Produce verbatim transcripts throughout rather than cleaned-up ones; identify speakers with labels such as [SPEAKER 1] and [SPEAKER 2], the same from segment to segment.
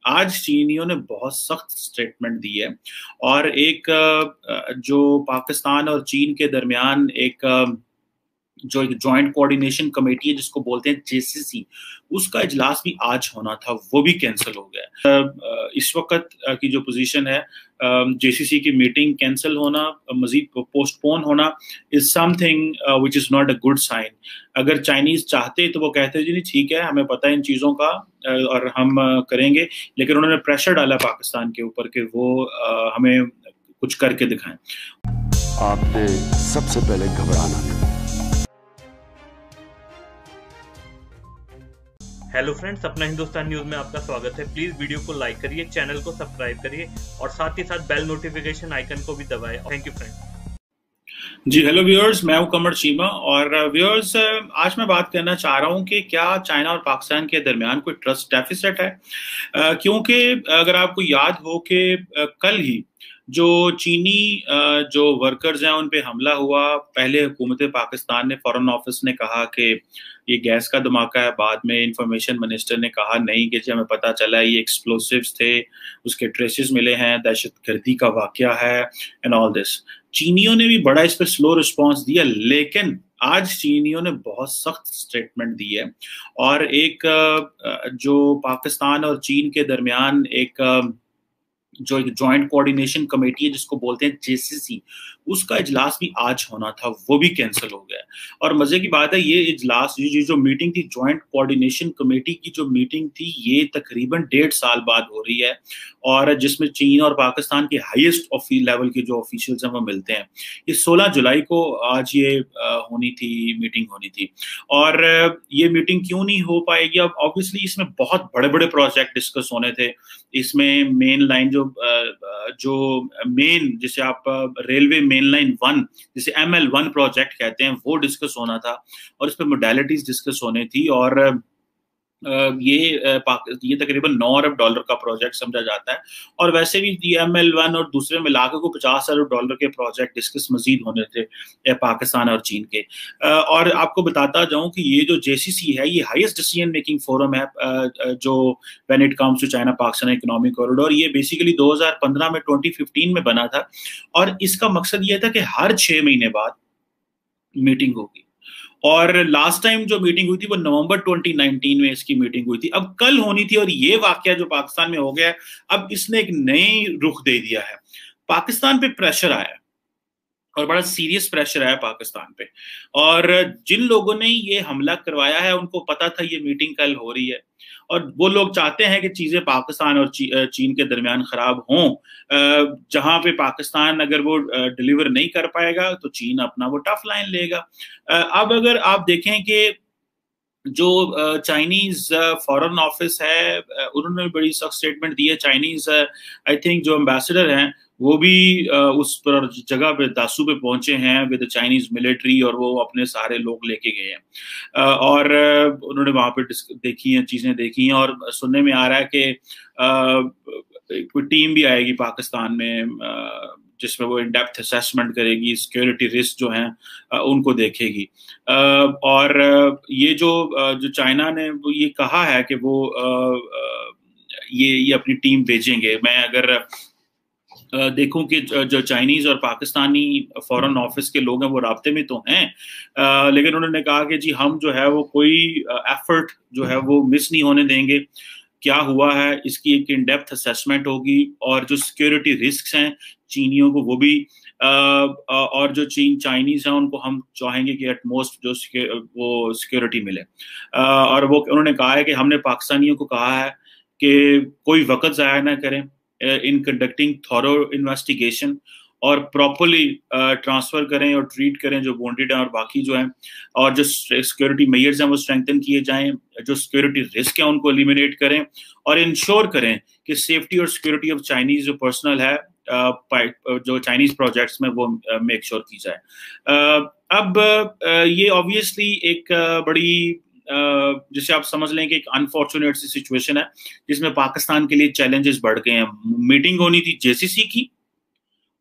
[SPEAKER 1] आज चीनियों ने बहुत सख्त स्टेटमेंट दी है और एक जो पाकिस्तान और चीन के दरमियान एक जो एक जॉइंट कोऑर्डिनेशन कमेटी है जिसको बोलते हैं जेसीसी, उसका इजलास भी आज होना था, वो भी कैंसिल हो गया। इस वक्त की जो पोजीशन है, जेसीसी की मीटिंग कैंसिल होना, मजीद पोस्टपोन होना is something which is not a good sign. अगर चाइनीज चाहते तो वो कहते जी नहीं ठीक है, हमें पता है इन चीज़ों का और हम करेंगे, लेकिन उन्होंने प्रेशर डाला पाकिस्तान के ऊपर कि वो हमें कुछ करके दिखाएं।
[SPEAKER 2] आपने सबसे पहले घबराना है।
[SPEAKER 3] हेलो फ्रेंड्स, अपना हिंदुस्तान न्यूज में आपका स्वागत है। प्लीज वीडियो को लाइक करिए, चैनल को सब्सक्राइब करिए और साथ ही साथ बेल नोटिफिकेशन आइकन को भी दबाएं। Thank you friends.
[SPEAKER 1] जी हेलो व्यूअर्स, मैं हूं कमर चीमा और व्यूअर्स आज मैं बात करना चाह रहा हूं कि क्या चाइना और पाकिस्तान के दरमियान कोई ट्रस्ट डेफिसिट है, क्योंकि अगर आपको याद हो कि कल ही जो चीनी जो वर्कर्स हैं उन पे हमला हुआ, पहले हुकूमत पाकिस्तान ने, फॉरेन ऑफिस ने कहा कि ये गैस का धमाका है, बाद में इंफॉर्मेशन मिनिस्टर ने कहा नहीं कि हमें पता चला ये एक्सप्लोसिव्स थे, उसके ट्रेसेस मिले हैं, दहशतगर्दी का वाकया है एंड ऑल दिस। चीनियों ने भी बड़ा इस पर स्लो रिस्पॉन्स दिया, लेकिन आज चीनियों ने बहुत सख्त स्टेटमेंट दी है और एक जो पाकिस्तान और चीन के दरमियान एक जो एक जॉइंट कोऑर्डिनेशन कमेटी है जिसको बोलते हैं जेसीसी, उसका इजलास भी आज होना था, वो भी कैंसिल हो गया। और मजे की बात है, ये इजलास, ये जो मीटिंग थी जॉइंट कोऑर्डिनेशन कमेटी की जो मीटिंग थी, ये तकरीबन डेढ़ साल बाद हो रही है और जिसमें चीन और पाकिस्तान के हाईएस्ट लेवल के जो ऑफिशियल्स हैं वो मिलते हैं। ये सोलह जुलाई को आज ये होनी थी, मीटिंग होनी थी। और ये मीटिंग क्यों नहीं हो पाएगी? अब ऑब्वियसली इसमें बहुत बड़े बड़े प्रोजेक्ट डिस्कस होने थे। इसमें मेन लाइन जो जो मेन जिसे आप रेलवे मेन लाइन वन, जिसे एम एल वन प्रोजेक्ट कहते हैं, वो डिस्कस होना था और इस पर मोडालिटीज डिस्कस होने थी। और ये ये तकरीबन नौ अरब डॉलर का प्रोजेक्ट समझा जाता है और वैसे भी एम एल वन और दूसरे मिलाकर को पचास अरब डॉलर के प्रोजेक्ट डिस्कस मजीद होने थे पाकिस्तान और चीन के। और आपको बताता जाऊं कि ये जो जेसीसी है, ये हाईएस्ट डिसीजन मेकिंग फोरम है जो when it comes to China Pakistan economic corridor. ये बेसिकली दो हज़ार पंद्रह में ट्वेंटी फिफ्टीन में बना था और इसका मकसद ये था कि हर छह महीने बाद मीटिंग होगी। और लास्ट टाइम जो मीटिंग हुई थी वो नवंबर ट्वेंटी नाइनटीन में इसकी मीटिंग हुई थी, अब कल होनी थी। और ये वाकया जो पाकिस्तान में हो गया है, अब इसने एक नई रुख दे दिया है। पाकिस्तान पे प्रेशर आया है और बड़ा सीरियस प्रेशर आया पाकिस्तान पे, और जिन लोगों ने ये हमला करवाया है उनको पता था ये मीटिंग कल हो रही है और वो लोग चाहते हैं कि चीजें पाकिस्तान और ची, चीन के दरमियान खराब हों। जहां पे पाकिस्तान अगर वो डिलीवर नहीं कर पाएगा तो चीन अपना वो टफ लाइन लेगा। अब अगर आप देखें कि जो चाइनीज फॉरेन ऑफिस है, उन्होंने बड़ी सख्त स्टेटमेंट दी है। चाइनीज आई थिंक जो एम्बेसडर हैं वो भी उस पर जगह पे दासू पे पहुंचे हैं विद चाइनीज मिलिट्री, और वो अपने सारे लोग लेके गए हैं और उन्होंने वहां पे देखी हैं, चीजें देखी हैं। और सुनने में आ रहा है कि कोई टीम भी आएगी पाकिस्तान में जिसमें वो इन डेप्थ असेसमेंट करेगी, सिक्योरिटी रिस्क जो हैं उनको देखेगी। और ये जो जो चाइना ने वो ये कहा है कि वो ये ये अपनी टीम भेजेंगे। मैं अगर देखूं कि जो चाइनीज और पाकिस्तानी फॉरेन ऑफिस के लोग हैं वो राब्ते में तो हैं, लेकिन उन्होंने कहा कि जी हम जो है वो कोई एफर्ट जो है वो मिस नहीं होने देंगे। क्या हुआ है इसकी एक इन डेप्थ असेसमेंट होगी और जो सिक्योरिटी रिस्क हैं चीनियों को वो भी आ, और जो चीन चाइनीज हैं उनको हम चाहेंगे कि एटमोस्ट जो वो सिक्योरिटी मिले। आ, और वो उन्होंने कहा है कि हमने पाकिस्तानियों को कहा है कि कोई वक्त ज़ाया ना करें इन कंडक्टिंग थॉरो इन्वेस्टिगेशन और प्रॉपरली ट्रांसफर करें और ट्रीट करें जो बॉन्डेड हैं और बाकी जो हैं, और जो सिक्योरिटी मेजर्स हैं वो स्ट्रेंथन किए जाएं, जो सिक्योरिटी रिस्क है उनको एलिमिनेट करें और इंश्योर करें कि सेफ्टी और सिक्योरिटी ऑफ चाइनीज जो पर्सनल है जो चाइनीज प्रोजेक्ट्स में वो मेक श्योर की जाए। अब ये ऑब्वियसली एक बड़ी जिसे आप समझ लें कि एक अनफॉर्चुनेट सी सिचुएशन है जिसमें पाकिस्तान के लिए चैलेंजेस बढ़ गए हैं। मीटिंग होनी थी जेसीसी की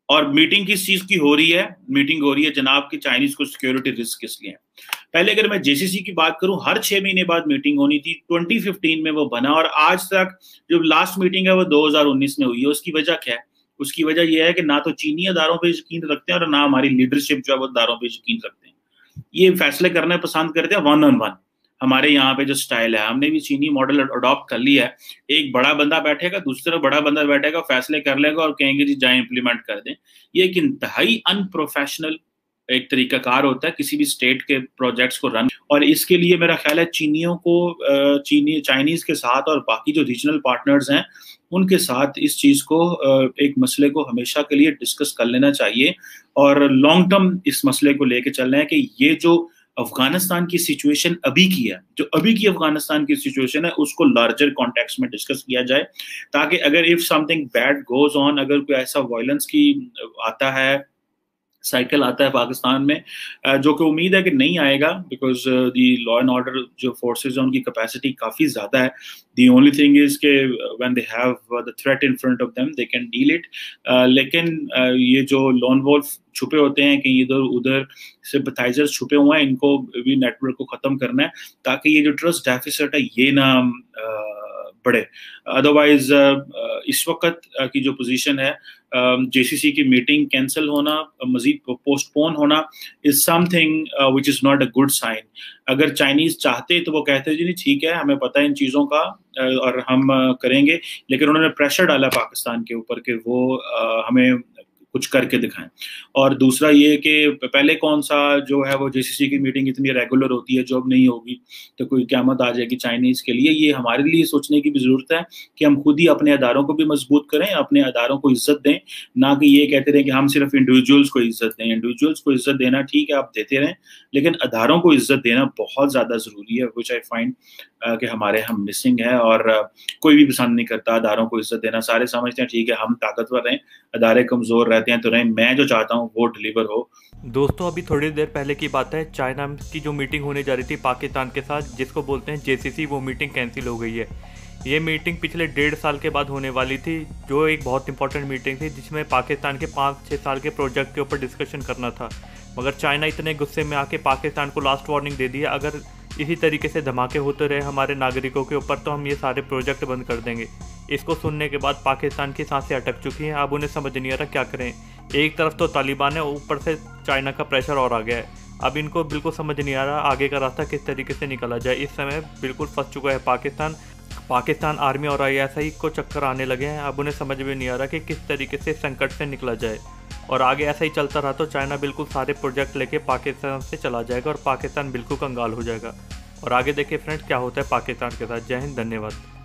[SPEAKER 1] और मीटिंग किस चीज की हो रही है? मीटिंग हो रही है जनाब की चाइनीज को सिक्योरिटी रिस्क किस लिए है। पहले अगर मैं जेसीसी की बात करूं, हर छह महीने बाद मीटिंग होनी थी। ट्वेंटी फिफ्टीन में वो बना और आज तक जो लास्ट मीटिंग है वो दो हज़ार उन्नीस में हुई है। उसकी वजह क्या है? उसकी वजह यह है कि ना तो चीनी अदारों पे यकीन रखते हैं और ना हमारी लीडरशिप जो है वो अदारों पे यकीन रखते हैं। ये फैसले करना पसंद करते हैं वन ऑन वन। हमारे यहाँ पे जो स्टाइल है, हमने भी चीनी मॉडल अडॉप्ट कर लिया है। एक बड़ा बंदा बैठेगा, दूसरा बड़ा बंदा बैठेगा, फैसले कर लेगा और कहेंगे जी जाए इंप्लीमेंट कर दें। ये एक इंतहाई अनप्रोफेशनल एक तरीकाकार होता है किसी भी स्टेट के प्रोजेक्ट्स को रन। और इसके लिए मेरा ख्याल है चीनियों को, चीनी चाइनीज के साथ और बाकी जो रीजनल पार्टनर्स हैं उनके साथ इस चीज को, एक मसले को हमेशा के लिए डिस्कस कर लेना चाहिए और लॉन्ग टर्म इस मसले को लेके चलना है कि ये जो अफगानिस्तान की सिचुएशन अभी की है, जो अभी की अफगानिस्तान की सिचुएशन है, उसको लार्जर कॉन्टेक्स्ट में डिस्कस किया जाए, ताकि अगर if something bad goes on, अगर कोई ऐसा वायलेंस की आता है, साइकिल आता है पाकिस्तान में, जो कि उम्मीद है कि नहीं आएगा, because the law and order जो फोर्सेज हैं उनकी कैपेसिटी काफ़ी ज़्यादा है। दी ओनली थिंग इज़ के when they have the threat in front of them they can deal it. लेकिन uh, ये जो लॉन वॉल्फ छुपे होते हैं कि इधर उधर सिंपथाइजर्स छुपे हुए हैं, इनको भी नेटवर्क को ख़त्म करना है ताकि ये जो ट्रस्ट डेफिसिट है ये ना uh, बढ़े। अदरवाइज इस वक्त की जो पोजीशन है, जेसीसी की मीटिंग कैंसिल होना, मजीद पोस्टपोन होना is something which is not a good sign. अगर चाइनीज चाहते तो वो कहते जी नहीं ठीक है, हमें पता है इन चीज़ों का और हम करेंगे, लेकिन उन्होंने प्रेशर डाला पाकिस्तान के ऊपर कि वो हमें कुछ करके दिखाएं। और दूसरा ये कि पहले कौन सा जो है वो जेसीसी की मीटिंग इतनी रेगुलर होती है, जो अब नहीं होगी तो कोई क़यामत आ जाएगी चाइनीज़ के लिए। ये हमारे लिए सोचने की भी ज़रूरत है कि हम खुद ही अपने अदारों को भी मजबूत करें, अपने अदारों को इज्जत दें, ना कि ये कहते रहें कि हम सिर्फ इंडिविजुअल्स को इज्जत दें। इंडिविजुअल्स को इज्जत देना ठीक है, आप देते रहें, लेकिन अदारों को इज्जत देना बहुत ज़्यादा ज़रूरी है, विच आई फाइंड कि हमारे हम मिसिंग है। और कोई भी पसंद नहीं करता अदारों को इज्जत देना। सारे समझते हैं ठीक है हम ताकतवर रहें, अदारे कमज़ोर रहते हैं तो रहें। मैं जो चाहता हूँ वो डिलीवर हो।
[SPEAKER 3] दोस्तों अभी थोड़ी देर पहले की बात है, चाइना की जो मीटिंग होने जा रही थी पाकिस्तान के साथ, जिसको बोलते हैं जेसीसी, वो मीटिंग कैंसिल हो गई है। ये मीटिंग पिछले डेढ़ साल के बाद होने वाली थी, जो एक बहुत इंपॉर्टेंट मीटिंग थी जिसमें पाकिस्तान के पाँच छः साल के प्रोजेक्ट के ऊपर डिस्कशन करना था। मगर चाइना इतने गुस्से में आके पाकिस्तान को लास्ट वार्निंग दे दी है, अगर इसी तरीके से धमाके होते रहे हमारे नागरिकों के ऊपर तो हम ये सारे प्रोजेक्ट बंद कर देंगे। इसको सुनने के बाद पाकिस्तान की सांसें अटक चुकी हैं। अब उन्हें समझ नहीं आ रहा क्या करें। एक तरफ तो तालिबान है, ऊपर से चाइना का प्रेशर और आ गया है। अब इनको बिल्कुल समझ नहीं आ रहा आगे का रास्ता किस तरीके से निकाला जाए। इस समय बिल्कुल फंस चुका है पाकिस्तान। पाकिस्तान आर्मी और आईएसआई को चक्कर आने लगे हैं। अब उन्हें समझ में नहीं आ रहा कि किस तरीके से संकट से निकला जाए। और आगे ऐसा ही चलता रहा तो चाइना बिल्कुल सारे प्रोजेक्ट लेके पाकिस्तान से चला जाएगा और पाकिस्तान बिल्कुल कंगाल हो जाएगा। और आगे देखिए फ्रेंड्स क्या होता है पाकिस्तान के साथ। जय हिंद, धन्यवाद।